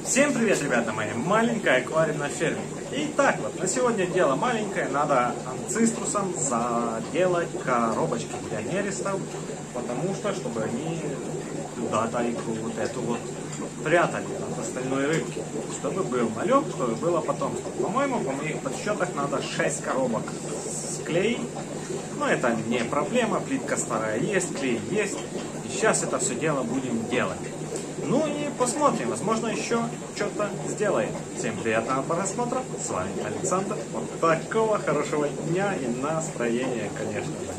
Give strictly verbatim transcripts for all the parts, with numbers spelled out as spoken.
Всем привет, ребята мои! Маленькая аквариум на ферме. Итак, вот на сегодня дело маленькое. Надо анциструсом заделать коробочки для нерестов, потому что, чтобы они куда-то икру вот эту вот прятали от остальной рыбки, чтобы был малек, чтобы было потомство. По-моему, по моих подсчетах надо шесть коробок склеить. Но это не проблема, плитка старая есть, клей есть. И сейчас это все дело будем делать. Ну и посмотрим, возможно, еще что-то сделаем. Всем приятного просмотра. С вами Александр. Вот такого хорошего дня и настроения, конечно же.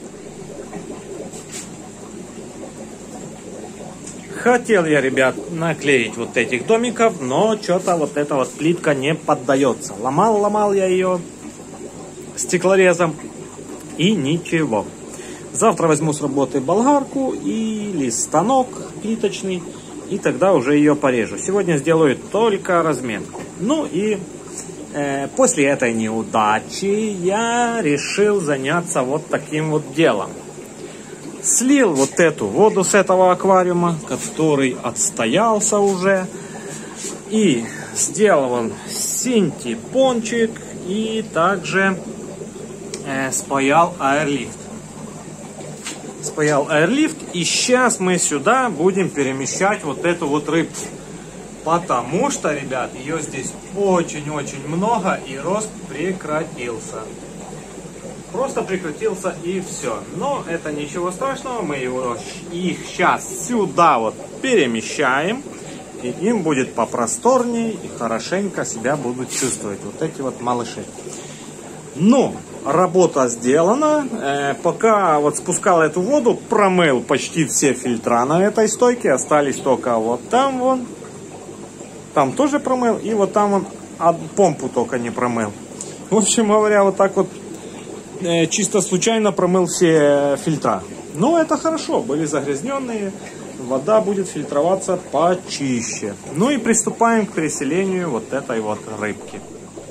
Хотел я, ребят, наклеить вот этих домиков, но что-то вот эта вот плитка не поддается. Ломал, ломал я ее стеклорезом и ничего. Завтра возьму с работы болгарку или станок плиточный. И тогда уже ее порежу. Сегодня сделаю только разметку. Ну и э, после этой неудачи я решил заняться вот таким вот делом. Слил вот эту воду с этого аквариума, который отстоялся уже. И сделал он синтепончик и также э, спаял аэрлифт. Спаял аэрлифт, и сейчас мы сюда будем перемещать вот эту вот рыбку, потому что, ребят, ее здесь очень-очень много и рост прекратился, просто прекратился и все. Но это ничего страшного, мы его, их сейчас сюда вот перемещаем, и им будет попросторнее и хорошенько себя будут чувствовать вот эти вот малыши. Ну, работа сделана. Э, пока вот спускал эту воду, промыл почти все фильтра на этой стойке. Остались только вот там вон. Там тоже промыл. И вот там вон а помпу только не промыл. В общем говоря, вот так вот э, чисто случайно промыл все фильтра. Но это хорошо. Были загрязненные. Вода будет фильтроваться почище. Ну и приступаем к переселению вот этой вот рыбки.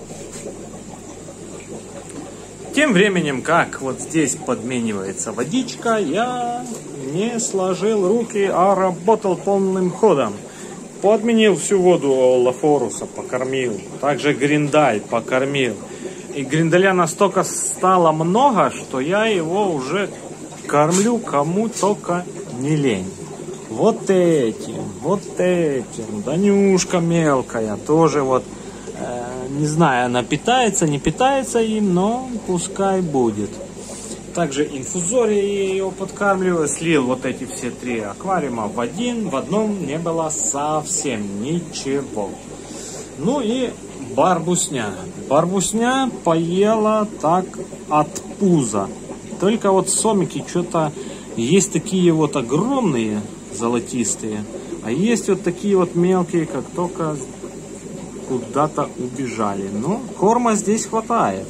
Тем временем, как вот здесь подменивается водичка, я не сложил руки, а работал полным ходом. Подменил всю воду Оллафоруса, покормил. Также гриндаль покормил. И гриндаля настолько стало много, что я его уже кормлю кому только не лень. Вот этим, вот этим. Данюшка мелкая тоже вот. Не знаю, она питается, не питается им, но пускай будет. Также инфузория ее подкармливаю. Слил вот эти все три аквариума в один. В одном не было совсем ничего. Ну и барбусня. Барбусня поела так от пуза. Только вот сомики что-то есть такие вот огромные, золотистые. А есть вот такие вот мелкие, как только куда-то убежали. Но корма здесь хватает.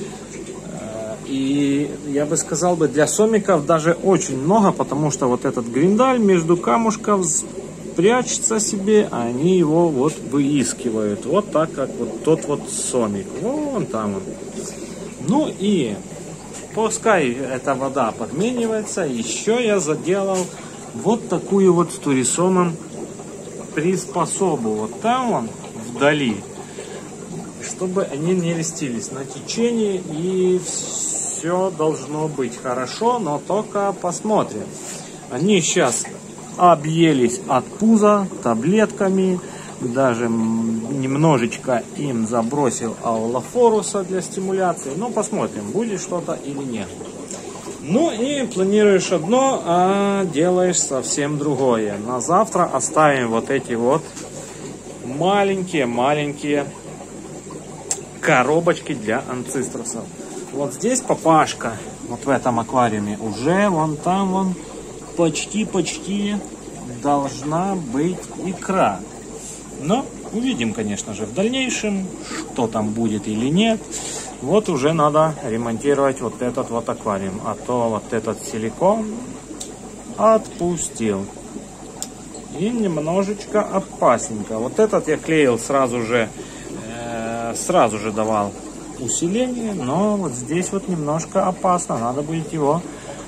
И я бы сказал, бы для сомиков даже очень много, потому что вот этот гриндаль между камушков прячется себе, а они его вот выискивают. Вот так, как вот тот вот сомик. Вон там он. Ну и пускай эта вода подменивается, еще я заделал вот такую вот с турисомом приспособу. Вот там он вдали, чтобы они не листились на течении, и все должно быть хорошо, но только посмотрим. Они сейчас объелись от пуза таблетками, даже немножечко им забросил Оллафоруса для стимуляции, но посмотрим, будет что-то или нет. Ну и планируешь одно, а делаешь совсем другое. На завтра оставим вот эти вот маленькие-маленькие коробочки для анциструсов. Вот здесь папашка, вот в этом аквариуме, уже вон там вон почти-почти должна быть икра. Но увидим, конечно же, в дальнейшем, что там будет или нет. Вот уже надо ремонтировать вот этот вот аквариум, а то вот этот силикон отпустил. И немножечко опасненько. Вот этот я клеил сразу же, э, сразу же давал усиление, но вот здесь вот немножко опасно. Надо будет его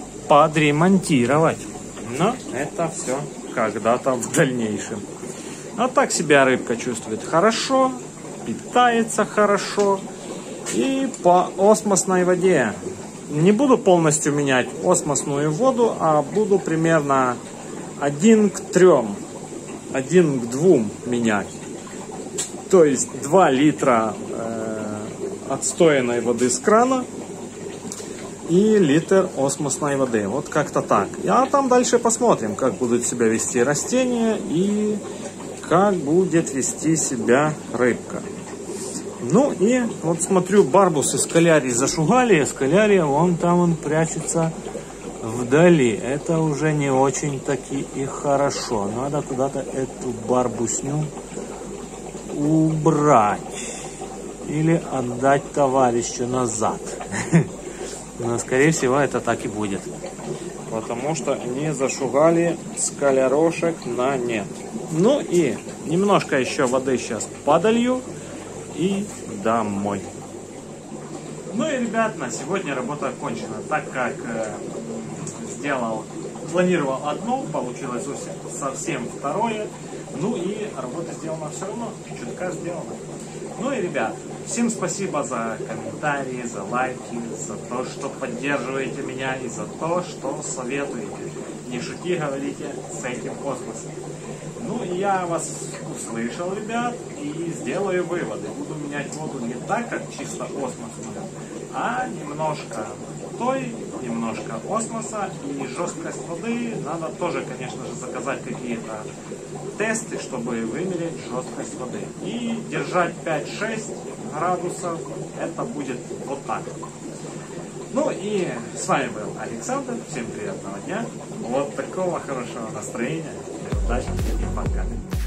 подремонтировать. Но это все когда-то в дальнейшем. А так себя рыбка чувствует хорошо, питается хорошо и по осмосной воде. Не буду полностью менять осмосную воду, а буду примерно один к трем, один к двум менять. То есть два литра э, отстоянной воды с крана и литр осмосной воды. Вот как-то так. А там дальше посмотрим, как будут себя вести растения и как будет вести себя рыбка. Ну и вот смотрю, барбус и скалярий зашугали, а скалярия вон там он прячется вдали. Это уже не очень таки и хорошо. Надо куда-то эту барбусню убрать или отдать товарищу назад. Но скорее всего это так и будет. Потому что они зашугали скалярошек на нет. Ну и немножко еще воды сейчас подолью и домой. Ну и, ребят, на сегодня работа окончена. Так как э, сделал, планировал одно, получилось совсем второе. Ну и работа сделана все равно, чутка сделана. Ну и, ребят, всем спасибо за комментарии, за лайки, за то, что поддерживаете меня и за то, что советуете. Не шути, говорите, с этим космосом. Ну и я вас услышал, ребят, и сделаю выводы. Буду менять воду не так, как чисто осмосную, а немножко той, немножко осмоса, и жесткость воды надо тоже, конечно же, заказать какие-то тесты, чтобы вымерить жесткость воды. И держать пять-шесть градусов, это будет вот так. Ну и с вами был Александр, всем приятного дня, вот такого хорошего настроения, удачи и пока.